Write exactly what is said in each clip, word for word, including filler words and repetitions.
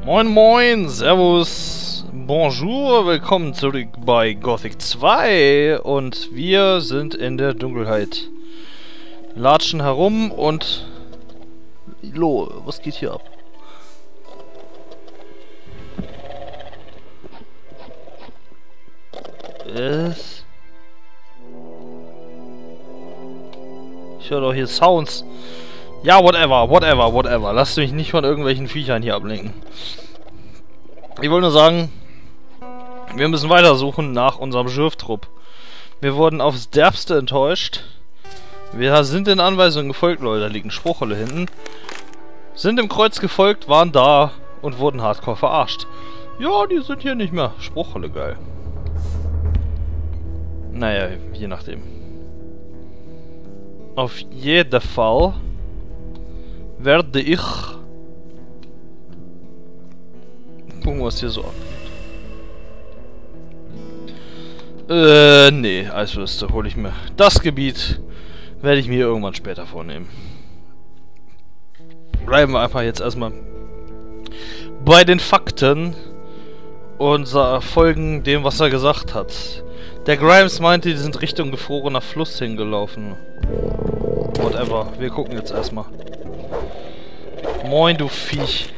Moin moin, servus, bonjour, willkommen zurück bei Gothic zwei und wir sind in der Dunkelheit. Latschen herum und... Lo, was geht hier ab? Es... Ich höre doch hier Sounds. Ja, whatever, whatever, whatever. Lasst mich nicht von irgendwelchen Viechern hier ablenken. Ich wollte nur sagen, wir müssen weitersuchen nach unserem Schürftrupp. Wir wurden aufs Derbste enttäuscht. Wir sind den Anweisungen gefolgt, Leute. Da liegt ein Spruchrolle hinten. Sind dem Kreuz gefolgt, waren da und wurden hardcore verarscht. Ja, die sind hier nicht mehr. Spruchrolle, geil. Naja, je nachdem. Auf jeden Fall werde ich gucken, was hier so abgeht. Äh, nee, Eiswürste hole ich mir. Das Gebiet werde ich mir irgendwann später vornehmen. Bleiben wir einfach jetzt erstmal bei den Fakten und folgen dem, was er gesagt hat. Der Grimes meinte, die sind Richtung gefrorener Fluss hingelaufen. Whatever, wir gucken jetzt erstmal. Moin, du Viech.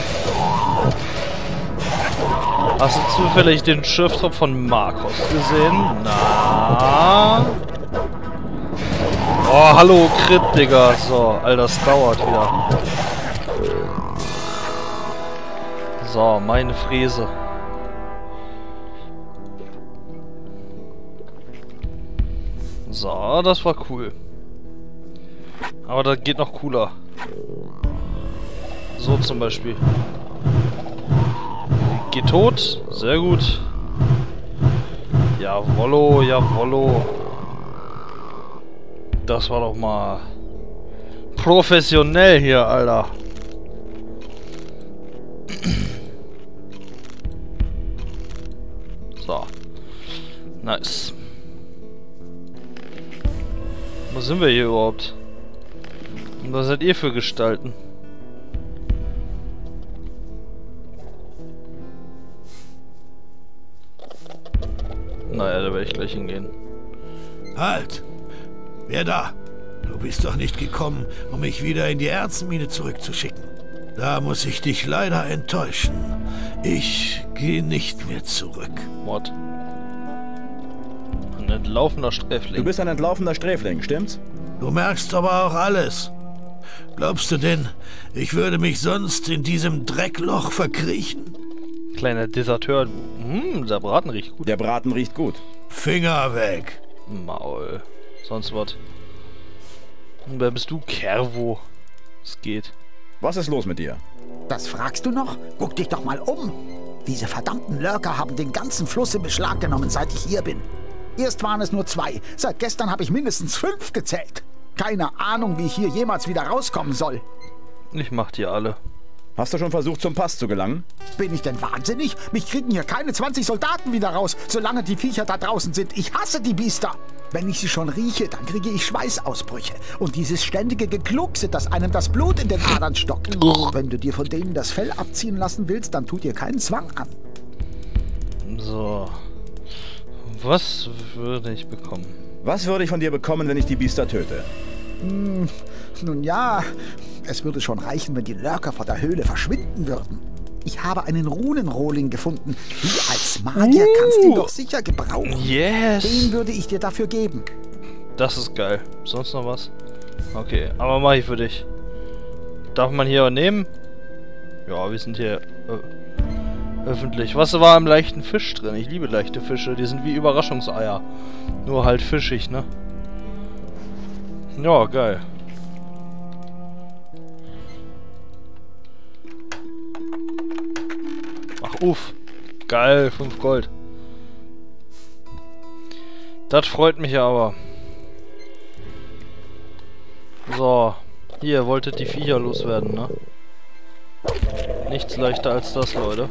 Hast du zufällig den Schürftrupp von Marcos gesehen? Na? Oh, hallo, Crit, Digga. So, all das dauert wieder. So, meine Fräse. So, das war cool. Aber das geht noch cooler. So zum Beispiel. Geht tot. Sehr gut. Jawollo, jawollo. Das war doch mal professionell hier, Alter. So. Nice. Wo sind wir hier überhaupt? Und was seid ihr für Gestalten? Naja, da werde ich gleich hingehen. Halt! Wer da? Du bist doch nicht gekommen, um mich wieder in die Erzenmine zurückzuschicken. Da muss ich dich leider enttäuschen. Ich gehe nicht mehr zurück. Mord. Ein entlaufender Sträfling. Du bist ein entlaufender Sträfling, stimmt's? Du merkst aber auch alles. Glaubst du denn, ich würde mich sonst in diesem Dreckloch verkriechen? Kleiner Deserteur. Hm, der Braten riecht gut. Der Braten riecht gut. Finger weg! Maul. Sonst was. Und wer bist du? Kervo. Es geht. Was ist los mit dir? Das fragst du noch? Guck dich doch mal um. Diese verdammten Lurker haben den ganzen Fluss in Beschlag genommen, seit ich hier bin. Erst waren es nur zwei. Seit gestern habe ich mindestens fünf gezählt. Keine Ahnung, wie ich hier jemals wieder rauskommen soll. Ich mach die alle. Hast du schon versucht, zum Pass zu gelangen? Bin ich denn wahnsinnig? Mich kriegen hier keine zwanzig Soldaten wieder raus, solange die Viecher da draußen sind. Ich hasse die Biester. Wenn ich sie schon rieche, dann kriege ich Schweißausbrüche. Und dieses ständige Gegluckse, das einem das Blut in den Adern stockt. Wenn du dir von denen das Fell abziehen lassen willst, dann tut dir keinen Zwang an. So. Was würde ich bekommen? Was würde ich von dir bekommen, wenn ich die Biester töte? Hm, nun ja, es würde schon reichen, wenn die Lurker vor der Höhle verschwinden würden. Ich habe einen Runenrohling gefunden. Du als Magier uh, kannst ihn doch sicher gebrauchen. Yes. Den würde ich dir dafür geben. Das ist geil. Sonst noch was? Okay, aber mach ich für dich. Darf man hier nehmen? Ja, wir sind hier äh, öffentlich. Was war im leichten Fisch drin? Ich liebe leichte Fische. Die sind wie Überraschungseier. Nur halt fischig, ne? Ja, geil. Ach, uff. Geil, fünf Gold. Das freut mich aber. So. Hier, wolltet die Viecher loswerden, ne? Nichts leichter als das, Leute.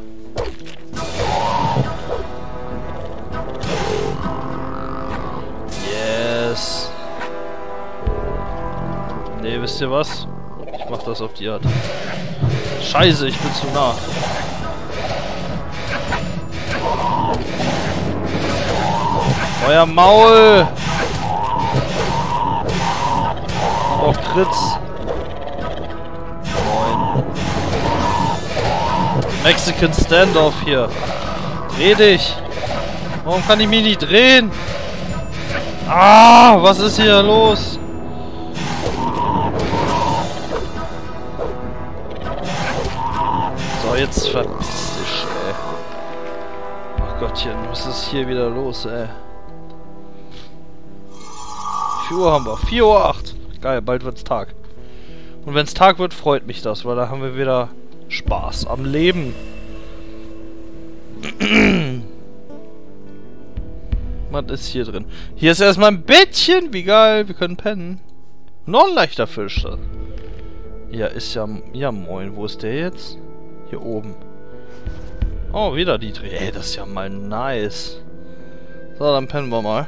Yes. Nee, wisst ihr was? Ich mach das auf die Art. Scheiße, ich bin zu nah. Euer Maul! Auf Kritz. Moin. Mexican Standoff hier. Dreh dich! Warum kann ich mich nicht drehen? Ah, was ist hier los? So, jetzt verpiss dich, ey. Ach Gottchen, was ist hier wieder los, ey? vier Uhr haben wir. vier Uhr acht. Geil, bald wird's Tag. Und wenn's Tag wird, freut mich das, weil da haben wir wieder Spaß am Leben. Was ist hier drin? Hier ist erstmal ein Bettchen. Wie geil. Wir können pennen. Noch ein leichter Fisch. Ja, ist ja... Ja, moin. Wo ist der jetzt? Hier oben. Oh, wieder die Dreh. Ey, das ist ja mal nice. So, dann pennen wir mal.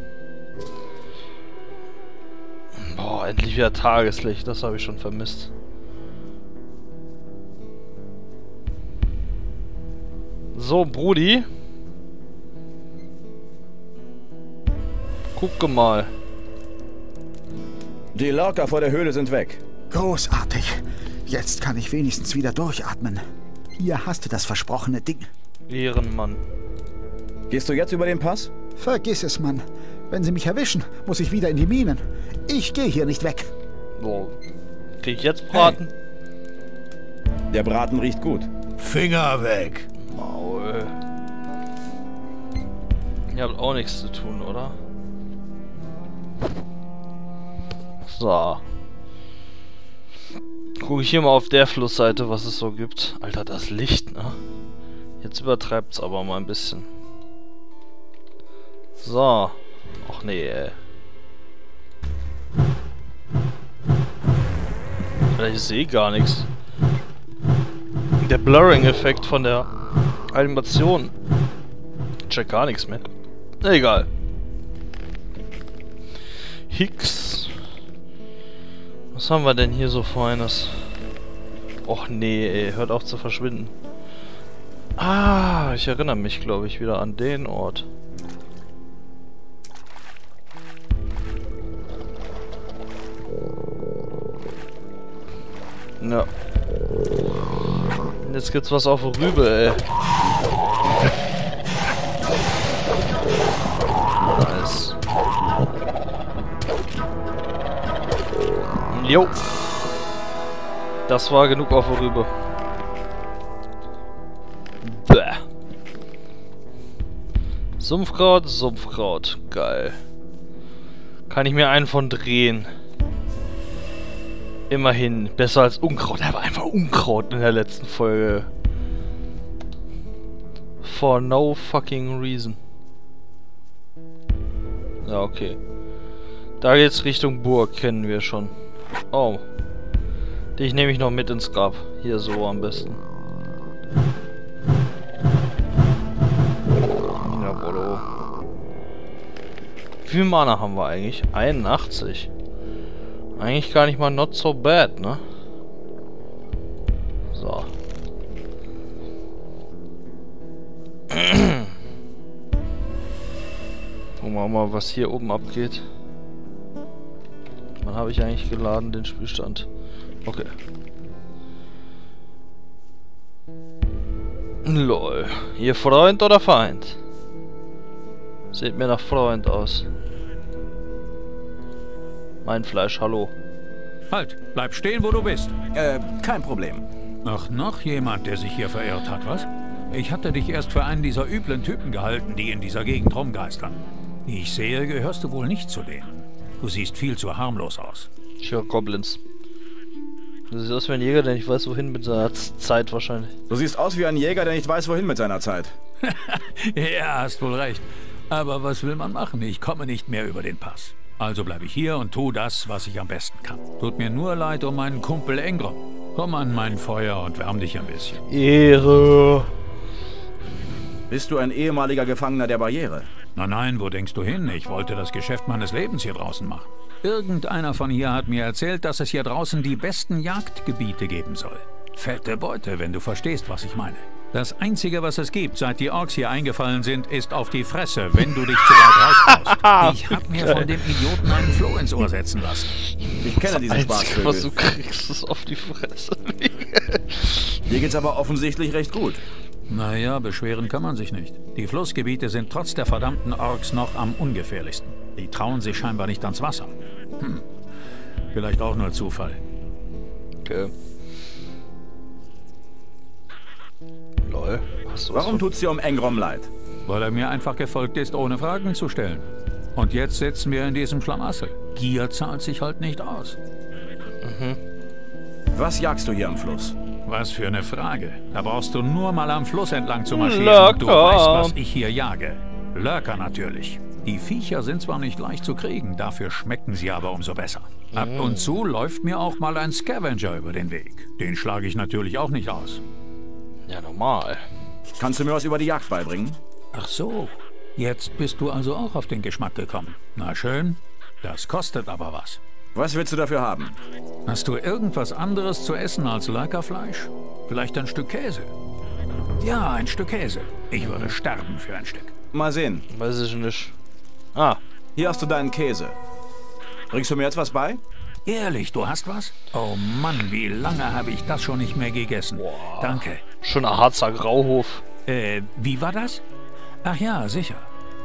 Boah, endlich wieder Tageslicht. Das habe ich schon vermisst. So, Brudi. Gucke mal. Die Lorca vor der Höhle sind weg. Großartig. Jetzt kann ich wenigstens wieder durchatmen. Hier hast du das versprochene Ding. Ehrenmann. Gehst du jetzt über den Pass? Vergiss es, Mann. Wenn sie mich erwischen, muss ich wieder in die Minen. Ich gehe hier nicht weg. So. Krieg ich jetzt Braten? Hey. Der Braten riecht gut. Finger weg. Maul. Ihr habt auch nichts zu tun, oder? So. Gucke ich hier mal auf der Flussseite, was es so gibt. Alter, das Licht, ne? Jetzt übertreibt's aber mal ein bisschen. So. Ach nee, ey. Alter, ich sehe gar nichts. Der Blurring-Effekt von der Animation. Ich check gar nichts mehr. Egal. Hicks. Was haben wir denn hier so Feines? Och nee, ey, hört auf zu verschwinden. Ah, ich erinnere mich, glaube ich, wieder an den Ort. Ja. Und jetzt gibt's was auf der Rübe, ey. Nice. Jo. Das war genug auf der Rübe. Bäh. Sumpfkraut, Sumpfkraut. Geil. Kann ich mir einen von drehen. Immerhin. Besser als Unkraut. Er war einfach Unkraut in der letzten Folge. For no fucking reason. Ja, okay. Da geht's Richtung Burg, kennen wir schon. Oh. Dich nehme ich noch mit ins Grab. Hier so am besten. Jawollo. Wie viel Mana haben wir eigentlich? einundachtzig. Eigentlich gar nicht mal not so bad, ne? So. Gucken wir mal, was hier oben abgeht. Wann habe ich eigentlich geladen, den Spielstand? Okay. Lol. Ihr Freund oder Feind? Seht mir nach Freund aus. Mein Fleisch, hallo. Halt, bleib stehen, wo du bist. Äh, kein Problem. Ach, noch jemand, der sich hier verirrt hat, was? Ich hatte dich erst für einen dieser üblen Typen gehalten, die in dieser Gegend rumgeistern. Wie ich sehe, gehörst du wohl nicht zu denen. Du siehst viel zu harmlos aus. Ich höre Goblins. Du siehst aus wie ein Jäger, der nicht weiß, wohin mit seiner Zeit wahrscheinlich. Du siehst aus wie ein Jäger, der nicht weiß, wohin mit seiner Zeit. Ja, hast wohl recht. Aber was will man machen? Ich komme nicht mehr über den Pass. Also bleibe ich hier und tu das, was ich am besten kann. Tut mir nur leid um meinen Kumpel Engrom. Komm an mein Feuer und wärm dich ein bisschen. Ehre. Bist du ein ehemaliger Gefangener der Barriere? Na nein, wo denkst du hin? Ich wollte das Geschäft meines Lebens hier draußen machen. Irgendeiner von hier hat mir erzählt, dass es hier draußen die besten Jagdgebiete geben soll. Fette Beute, wenn du verstehst, was ich meine. Das Einzige, was es gibt, seit die Orks hier eingefallen sind, ist auf die Fresse, wenn du dich zu weit raustraust. Ich hab mir von dem Idioten einen Floh ins Ohr setzen lassen. Ich kenne diesen Einzige, Spaßvögel. was du kriegst, ist auf die Fresse. Dir geht's aber offensichtlich recht gut. Naja, beschweren kann man sich nicht. Die Flussgebiete sind trotz der verdammten Orks noch am ungefährlichsten. Die trauen sich scheinbar nicht ans Wasser. Hm. Vielleicht auch nur Zufall. Okay. Lol. Hast du was Warum von- tut's dir um Engrom leid? Weil er mir einfach gefolgt ist, ohne Fragen zu stellen. Und jetzt sitzen wir in diesem Schlamassel. Gier zahlt sich halt nicht aus. Was jagst du hier am Fluss? Was für eine Frage. Da brauchst du nur mal am Fluss entlang zu marschieren. Lurker. Und du weißt, was ich hier jage. Lurker natürlich. Die Viecher sind zwar nicht leicht zu kriegen, dafür schmecken sie aber umso besser. Ab und zu läuft mir auch mal ein Scavenger über den Weg. Den schlage ich natürlich auch nicht aus. Ja, normal. Kannst du mir was über die Jagd beibringen? Ach so, jetzt bist du also auch auf den Geschmack gekommen. Na schön, das kostet aber was. Was willst du dafür haben? Hast du irgendwas anderes zu essen als Lurkerfleisch? Vielleicht ein Stück Käse? Ja, ein Stück Käse. Ich würde sterben für ein Stück. Mal sehen. Weiß ich nicht. Ah, Hier hast du deinen Käse. Bringst du mir jetzt was bei? Ehrlich, du hast was? Oh Mann, wie lange habe ich das schon nicht mehr gegessen? Danke. schon ein Harzer Grauhof. Äh, wie war das? Ach ja, sicher.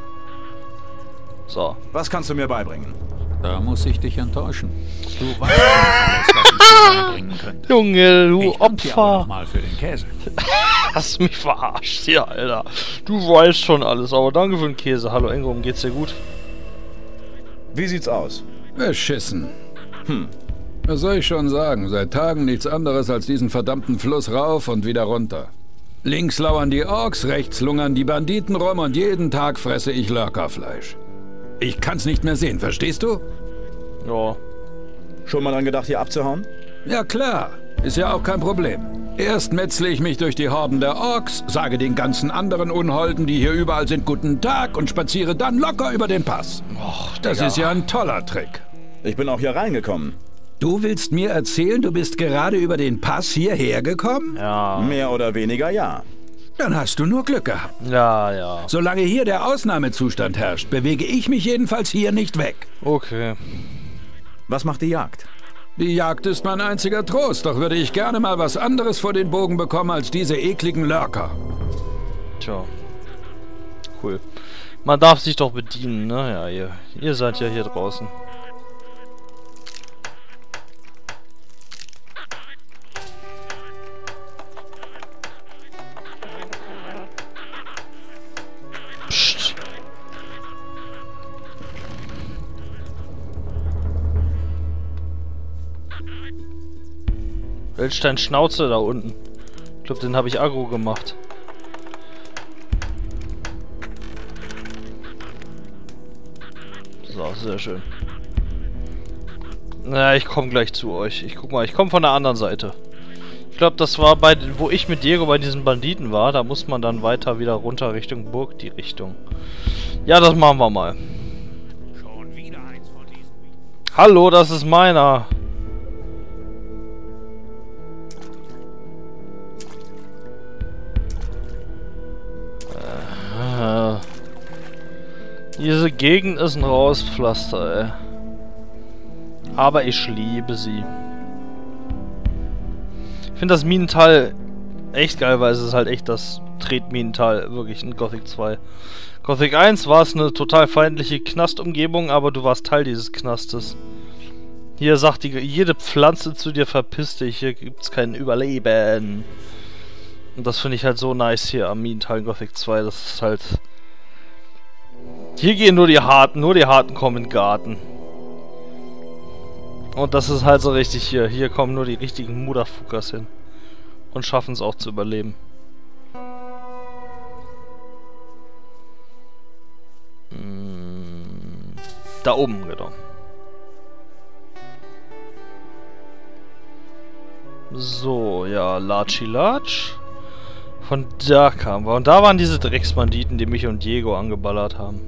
So. Was kannst du mir beibringen? Da muss ich dich enttäuschen. Du weißt schon alles, was ich dir beibringen könnte. Junge, du Ich danke dir aber noch Opfer. mal für den Käse. Hast mich verarscht hier, Alter. Du weißt schon alles, aber danke für den Käse. Hallo Engrom, geht's dir gut? Wie sieht's aus? Beschissen. Hm. Was soll ich schon sagen? Seit Tagen nichts anderes als diesen verdammten Fluss rauf und wieder runter. Links lauern die Orks, rechts lungern die Banditen rum und jeden Tag fresse ich Lurkerfleisch. Ich kann's nicht mehr sehen, verstehst du? Ja. Schon mal dran gedacht, hier abzuhauen? Ja klar, ist ja auch kein Problem. Erst metzle ich mich durch die Horden der Orks, sage den ganzen anderen Unholden, die hier überall sind, guten Tag und spaziere dann locker über den Pass. Och, Das Digga. ist ja ein toller Trick. Ich bin auch hier reingekommen. Du willst mir erzählen, du bist gerade über den Pass hierher gekommen? Ja. Mehr oder weniger ja. Dann hast du nur Glück gehabt. Ja, ja. Solange hier der Ausnahmezustand herrscht, bewege ich mich jedenfalls hier nicht weg. Okay. Was macht die Jagd? Die Jagd ist mein einziger Trost, doch würde ich gerne mal was anderes vor den Bogen bekommen als diese ekligen Lurker. Tja. Cool. Man darf sich doch bedienen, ne? Ja, ihr, ihr seid ja hier draußen. Psst. Welch dein Schnauze da unten. Ich glaube, den habe ich aggro gemacht. So, sehr schön. Na, ich komme gleich zu euch. Ich guck mal, ich komme von der anderen Seite. Ich glaube, das war bei, wo ich mit Diego bei diesen Banditen war. Da muss man dann weiter wieder runter Richtung Burg, die Richtung. Ja, das machen wir mal. Schon wieder eins von diesen. Hallo, das ist meiner. Äh, diese Gegend ist ein raues Pflaster, ey. Aber ich liebe sie. Ich finde das Minental echt geil, weil es ist halt echt das Tretminental, wirklich in Gothic zwei. Gothic eins war es eine total feindliche Knastumgebung, aber du warst Teil dieses Knastes. Hier sagt die, jede Pflanze zu dir, verpiss dich, hier gibt's kein Überleben. Und das finde ich halt so nice hier am Minental in Gothic zwei, das ist halt... Hier gehen nur die Harten, nur die Harten kommen in den Garten. Und das ist halt so richtig hier, hier kommen nur die richtigen Mutterfuckers hin. Und schaffen es auch zu überleben. Hm, da oben, genau. So, ja, Latschi Latsch. Von da kamen wir. Und da waren diese Drecksbanditen, die mich und Diego angeballert haben.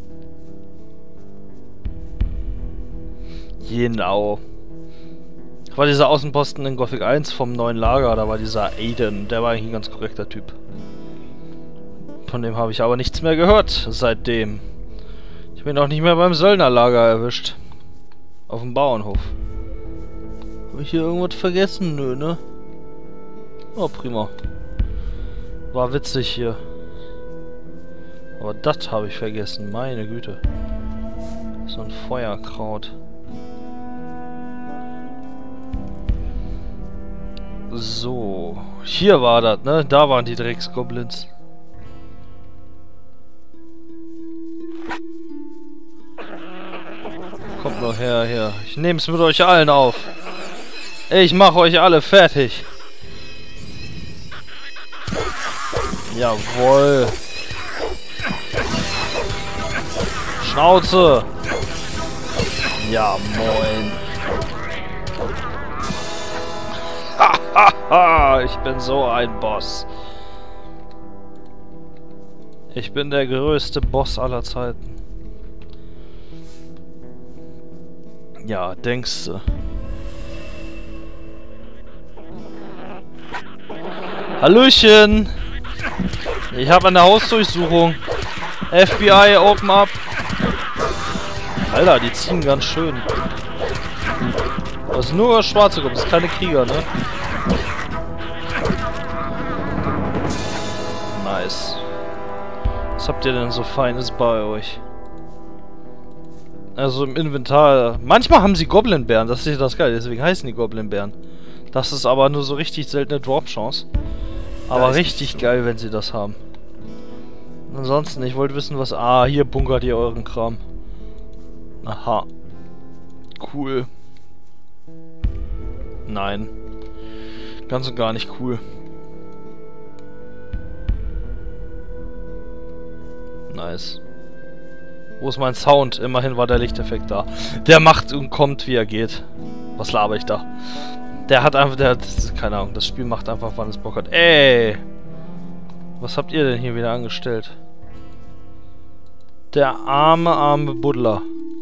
Genau. War dieser Außenposten in Gothic eins vom neuen Lager, da war dieser Aiden, der war eigentlich ein ganz korrekter Typ. Von dem habe ich aber nichts mehr gehört seitdem. Ich bin auch nicht mehr beim Söldnerlager erwischt. Auf dem Bauernhof. Habe ich hier irgendwas vergessen? Nö, ne? Oh, prima. War witzig hier. Aber das habe ich vergessen. Meine Güte. So ein Feuerkraut. So. Hier war das, ne? Da waren die Drecksgoblins. Kommt noch her, her. Ich nehme es mit euch allen auf. Ich mache euch alle fertig. Jawohl. Schnauze. Ja, moin. Hahaha, ich bin so ein Boss. Ich bin der größte Boss aller Zeiten. Ja, denkste. Hallöchen! Ich habe eine Hausdurchsuchung. F B I, open up. Alter, die ziehen ganz schön. Das ist nur schwarze Gruppen, das ist keine Krieger, ne? Nice. Was habt ihr denn so Feines bei euch? Also im Inventar. Manchmal haben sie Goblin-Bären, das ist das geil, deswegen heißen die Goblin-Bären. Das ist aber nur so richtig seltene Drop-Chance. Aber richtig geil, wenn sie das haben. Ansonsten, ich wollte wissen, was... Ah, hier bunkert ihr euren Kram. Aha. Cool. Nein. Ganz und gar nicht cool. Nice. Wo ist mein Sound? Immerhin war der Lichteffekt da. Der macht und kommt, wie er geht. Was laber ich da? Der hat einfach... Der hat... Keine Ahnung. Das Spiel macht einfach, wann es Bock hat. Ey! Was habt ihr denn hier wieder angestellt? Der arme, arme Buddler.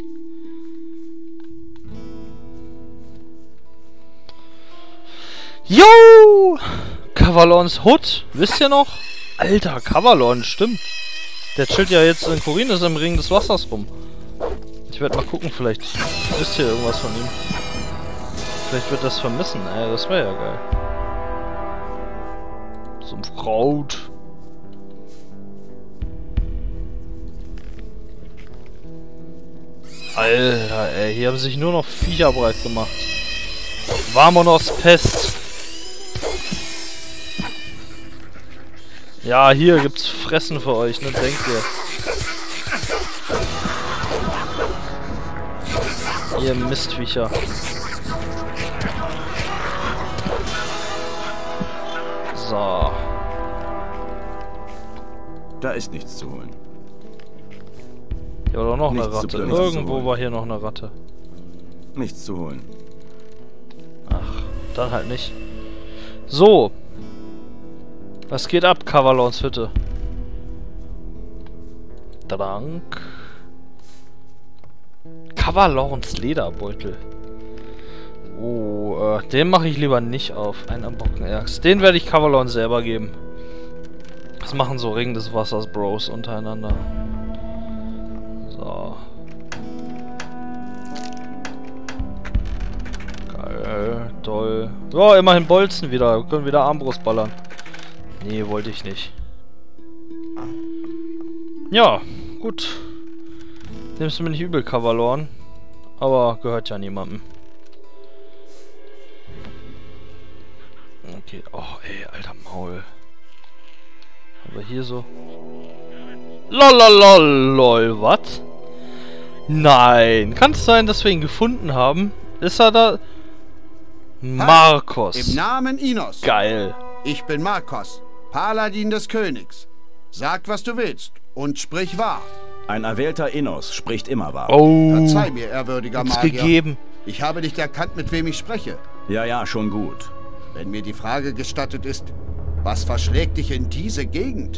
Yo! Kavalons Hut. Wisst ihr noch? Alter, Kavalon, stimmt. Der chillt ja jetzt in Khorinis im Ring des Wassers rum. Ich werde mal gucken, vielleicht wisst ihr irgendwas von ihm. Vielleicht wird das vermissen, ey, das wäre ja geil. So ein Kraut. Alter, ey, hier haben sich nur noch Viecher breit gemacht. Vamonos Pest. Ja, hier gibt's Fressen für euch, ne, denkt ihr. Ihr Mistviecher. So. Da ist nichts zu holen. Hier war doch noch Nichts eine Ratte. zu plündern, Irgendwo war hier noch eine Ratte. Nichts zu holen. Ach, dann halt nicht. So. Was geht ab, Kavalons Hütte? Dank. Kavalons Lederbeutel. Oh, äh, den mache ich lieber nicht auf. Ein Ambockenerz. Den werde ich Kavalon selber geben. Das machen so Ring des Wassers Bros untereinander. So. Geil, toll. Ja, immerhin Bolzen wieder. Wir können wieder Armbrust ballern. Nee, wollte ich nicht. Ja, gut. Nimmst du mir nicht übel, Kavalon. Aber gehört ja niemandem. Okay, oh ey, alter Maul. Aber hier so... Lolololol, was? Nein, kann es sein, dass wir ihn gefunden haben? Ist er da? Markos. Im Namen Inos. Geil. Ich bin Markos, Paladin des Königs. Sag, was du willst und sprich wahr. Ein erwählter Innos spricht immer wahr. Oh. Verzeih mir, ehrwürdiger Hat's Magier. gegeben. Ich habe nicht erkannt, mit wem ich spreche. Ja, ja, schon gut. Wenn mir die Frage gestattet ist, was verschlägt dich in diese Gegend?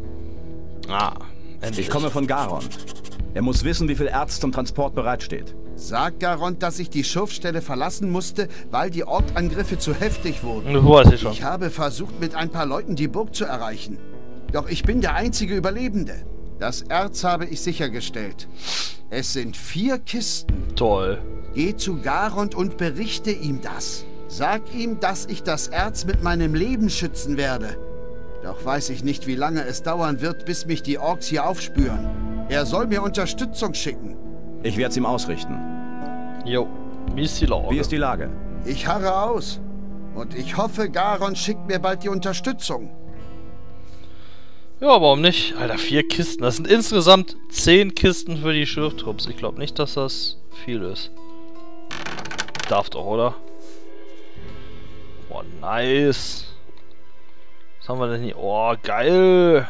Ah, endlich. Ich komme von Garon. Er muss wissen, wie viel Erz zum Transport bereitsteht. Sag Garond, dass ich die Schurfstelle verlassen musste, weil die Orkangriffe zu heftig wurden. Du weißt es schon. Ich habe versucht, mit ein paar Leuten die Burg zu erreichen. Doch ich bin der einzige Überlebende. Das Erz habe ich sichergestellt. Es sind vier Kisten. Toll. Geh zu Garond und berichte ihm das. Sag ihm, dass ich das Erz mit meinem Leben schützen werde. Doch weiß ich nicht, wie lange es dauern wird, bis mich die Orks hier aufspüren. Er soll mir Unterstützung schicken. Ich werde es ihm ausrichten. Jo. Wie ist die Lage? Wie ist die Lage? Ich harre aus. Und ich hoffe, Garond schickt mir bald die Unterstützung. Ja, warum nicht? Alter, vier Kisten. Das sind insgesamt zehn Kisten für die Schürftrupps. Ich glaube nicht, dass das viel ist. Darf doch, oder? Boah, nice. Was haben wir denn hier? Oh, geil.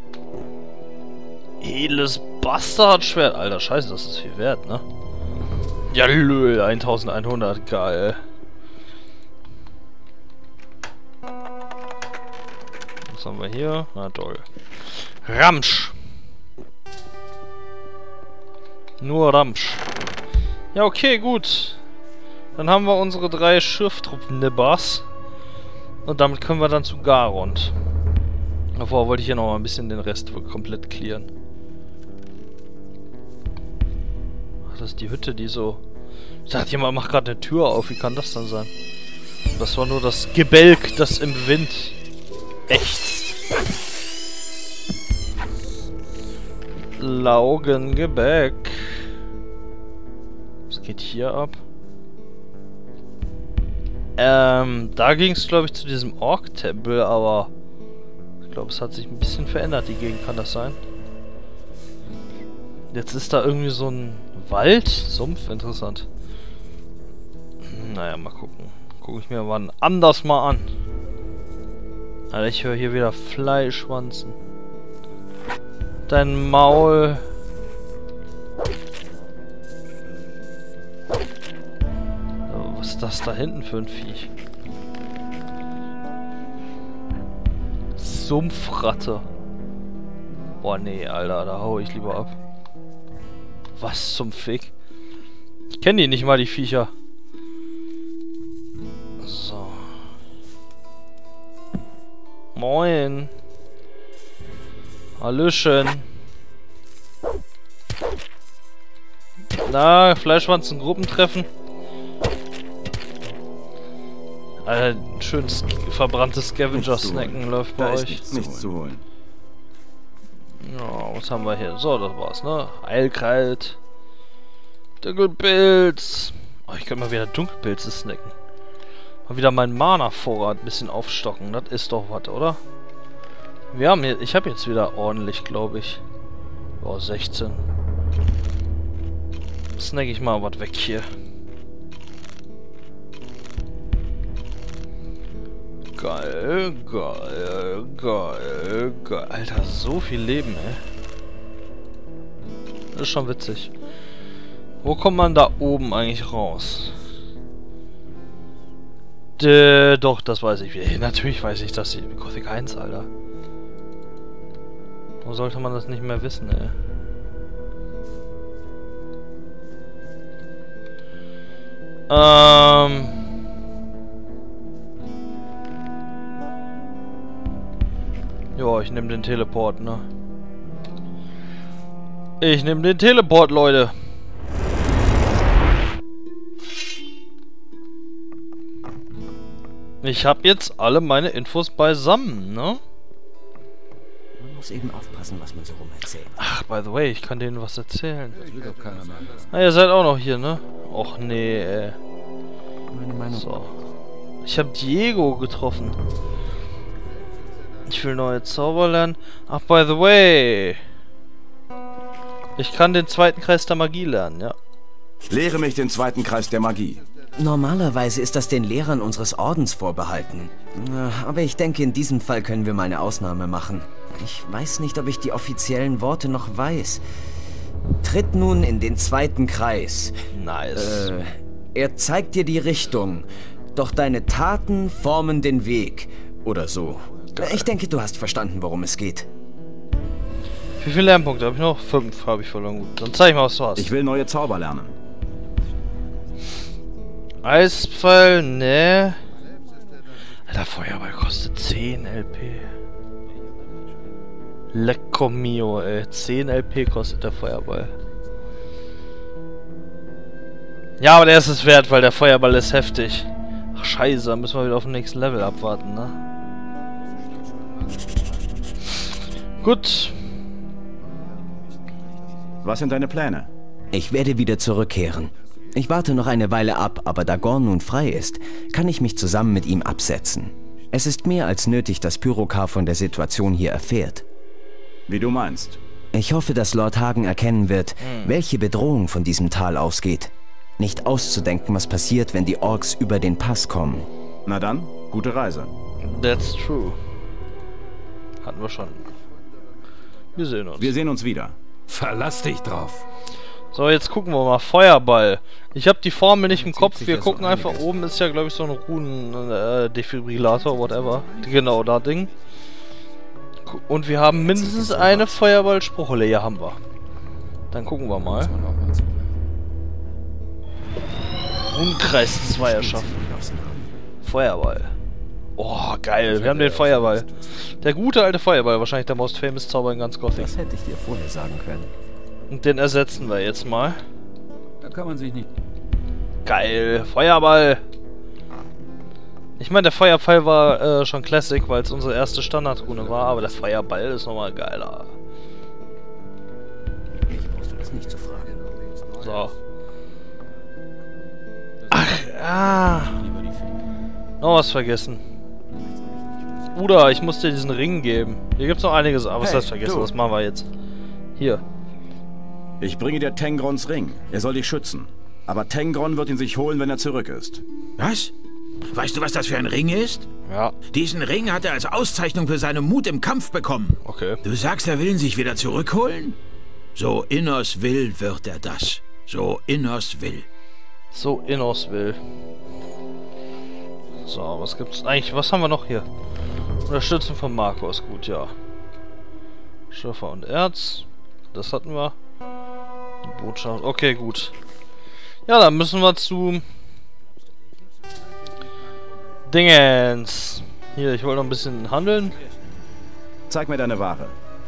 Edles Bastardschwert. Alter, scheiße, das ist viel wert, ne? Ja, lol, eintausendeinhundert. Geil. Was haben wir hier? Na toll. Ramsch. Nur Ramsch. Ja, okay, gut. Dann haben wir unsere drei Schürftruppen-Nibbers. Und damit können wir dann zu Garond. Davor wollte ich hier noch mal ein bisschen den Rest komplett clearen. Ach, das ist die Hütte, die so... Ich dachte, jemand macht gerade eine Tür auf. Wie kann das dann sein? Das war nur das Gebälk, das im Wind ächzt. Laugengebäck. Was geht hier ab? Ähm, da ging es, glaube ich, zu diesem Ork-Tempel, aber ich glaube, es hat sich ein bisschen verändert, die Gegend, kann das sein? Jetzt ist da irgendwie so ein Wald, Sumpf, interessant. Naja, mal gucken. Gucke ich mir wann anders mal an. Alter, ich höre hier wieder Fleischschwanzen. Dein Maul. Oh, was ist das da hinten für ein Viech? Sumpfratte. Boah, nee, Alter, da hau ich lieber ab. Was zum Fick? Ich kenne die nicht mal, die Viecher. So. Moin. Hallöchen. Na, Fleischwanzen Gruppentreffen. Alter, ein schönes verbranntes Scavenger-Snacken läuft bei euch. Nichts, nichts zu holen. Ja, was haben wir hier? So, das war's, ne? Eilkalt. Dunkelpilz. Oh, ich könnte mal wieder Dunkelpilze snacken. Mal wieder meinen Mana-Vorrat ein bisschen aufstocken. Das ist doch was, oder? Wir haben hier... Ich habe jetzt wieder ordentlich, glaube ich. Oh, sechzehn. Snack ich mal was weg hier. Geil, geil, geil, geil. Alter, so viel Leben, ey. Das ist schon witzig. Wo kommt man da oben eigentlich raus? D doch, das weiß ich wieder. Natürlich weiß ich das. Gothic eins, Alter. Wo sollte man das nicht mehr wissen, ey? Ähm... Ja, ich nehme den Teleport, ne? Ich nehme den Teleport, Leute. Ich habe jetzt alle meine Infos beisammen, ne? Man muss eben aufpassen, was man so rum erzählt. Ach, by the way, ich kann denen was erzählen. Das will doch keiner mehr. Ah, ihr seid auch noch hier, ne? Och, nee, ey. Meine Meinung. So. Ich habe Diego getroffen. Ich will neue Zauber lernen. Ach, by the way. Ich kann den zweiten Kreis der Magie lernen, ja. Lehre mich den zweiten Kreis der Magie. Normalerweise ist das den Lehrern unseres Ordens vorbehalten. Aber ich denke, in diesem Fall können wir mal eine Ausnahme machen. Ich weiß nicht, ob ich die offiziellen Worte noch weiß. Tritt nun in den zweiten Kreis. Nice. Äh, er zeigt dir die Richtung. Doch deine Taten formen den Weg. Oder so. Geil. Ich denke, du hast verstanden, worum es geht. Wie viele Lernpunkte habe ich noch? Fünf habe ich verloren. Gut. Dann zeig ich mal, was du hast. Ich will neue Zauber lernen. Eispfeil, ne. Alter, Feuerball kostet zehn L P. Lecco mio, ey. zehn L P kostet der Feuerball. Ja, aber der ist es wert, weil der Feuerball ist heftig. Ach, scheiße, dann müssen wir wieder auf den nächsten Level abwarten, ne? Gut. Was sind deine Pläne? Ich werde wieder zurückkehren. Ich warte noch eine Weile ab, aber da Gorn nun frei ist, kann ich mich zusammen mit ihm absetzen. Es ist mehr als nötig, dass Pyrokar von der Situation hier erfährt. Wie du meinst. Ich hoffe, dass Lord Hagen erkennen wird, hm. welche Bedrohung von diesem Tal ausgeht. Nicht auszudenken, was passiert, wenn die Orks über den Pass kommen. Na dann, gute Reise. That's true. Hatten wir schon. Wir sehen uns. Wir sehen uns wieder. Verlass dich drauf. So, jetzt gucken wir mal. Feuerball. Ich habe die Formel nicht im Kopf. Wir gucken einfach. Oben ist ja, glaube ich, so ein Runen-Defibrillator, äh, whatever. Genau, da Ding. Und wir haben mindestens eine Feuerball-Spruchele. Ja, haben wir. Dann gucken wir mal. Umkreis zwei erschaffen. Feuerball. Oh, geil. Wir haben den Feuerball. Der gute alte Feuerball. Wahrscheinlich der most famous Zauber in ganz Gothic. Das hätte ich dir vorher sagen können. Und den ersetzen wir jetzt mal. Da kann man sich nicht... Geil. Feuerball. Ich meine, der Feuerpfeil war äh, schon Classic, weil es unsere erste Standardrune war. Aber der Feuerball ist nochmal geiler. Ich brauchst du das nicht zu fragen. So. Ach, ah. Noch was vergessen. Bruder, ich muss dir diesen Ring geben. Hier gibt's noch einiges, aber was Hey, heißt vergessen? du. Was machen wir jetzt? Hier. Ich bringe dir Tengrons Ring. Er soll dich schützen. Aber Tengron wird ihn sich holen, wenn er zurück ist. Was? Weißt du, was das für ein Ring ist? Ja. Diesen Ring hat er als Auszeichnung für seinen Mut im Kampf bekommen. Okay. Du sagst, er will ihn sich wieder zurückholen? So Innos will wird er das. So Innos will. So Innos will. So, was gibt's eigentlich? Was haben wir noch hier? Unterstützung von Markus. Gut, ja. Schiffer und Erz. Das hatten wir. Die Botschaft. Okay, gut. Ja, dann müssen wir zu... Dingens. Hier, ich wollte noch ein bisschen handeln. Zeig mir deine Ware.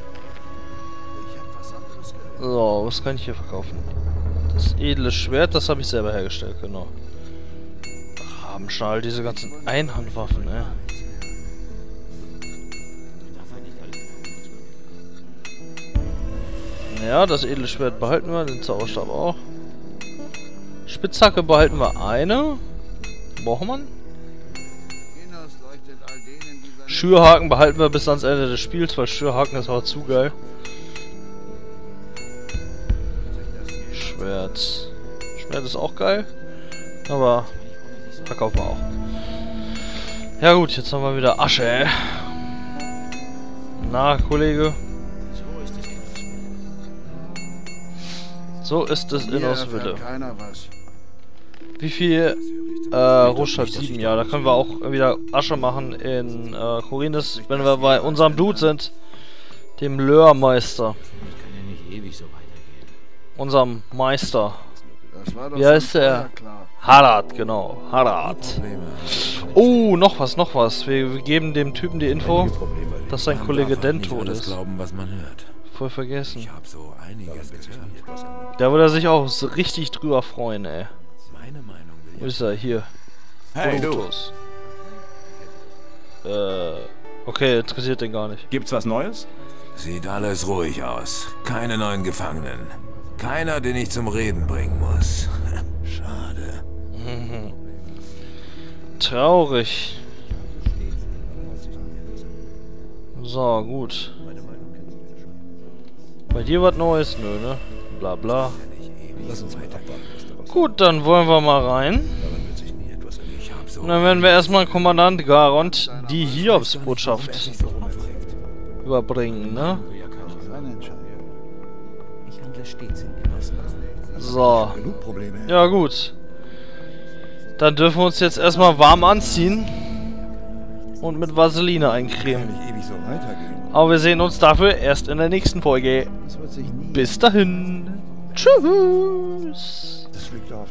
So, was kann ich hier verkaufen? Das edle Schwert, das habe ich selber hergestellt, genau. Rabenschal, diese ganzen Einhandwaffen, ey. Ja, das edle Schwert behalten wir, den Zauberstab auch. Spitzhacke behalten wir eine. Braucht man? Schürhaken behalten wir bis ans Ende des Spiels, weil Schürhaken ist auch zu geil. Schwert. Schwert ist auch geil. Aber verkaufen wir auch. Ja gut, jetzt haben wir wieder Asche, ey. Na, Kollege. So ist es Innos Wille. Wie viel? Äh, Rusch sieben, ja, da können wir auch wieder Asche machen in äh, Khorinis, wenn wir bei unserem Dude sind. Dem Löhrmeister. Unserem Meister. Wie heißt der? Harad, genau. Harad. Oh, noch was, noch was. Wir, wir geben dem Typen die Info, dass sein Kollege Den tot ist. Glauben, was man hört. Voll vergessen. Ich habe so einiges gehört. Da würde er sich auch so richtig drüber freuen, ey. Meine Meinung will Wo ist er? Hier. Hey, Brutus. du. Äh, okay, interessiert den gar nicht. Gibt's was Neues? Sieht alles ruhig aus. Keine neuen Gefangenen. Keiner, den ich zum Reden bringen muss. Schade. Mhm. Traurig. So, gut. Bei dir was Neues? Nö, ne? Bla bla. Gut, dann wollen wir mal rein. Und dann werden wir erstmal Kommandant Garond die Hiobsbotschaft überbringen, ne? So. Ja, gut. Dann dürfen wir uns jetzt erstmal warm anziehen und mit Vaseline eincremen. Aber wir sehen uns dafür erst in der nächsten Folge. Bis dahin. Tschüss.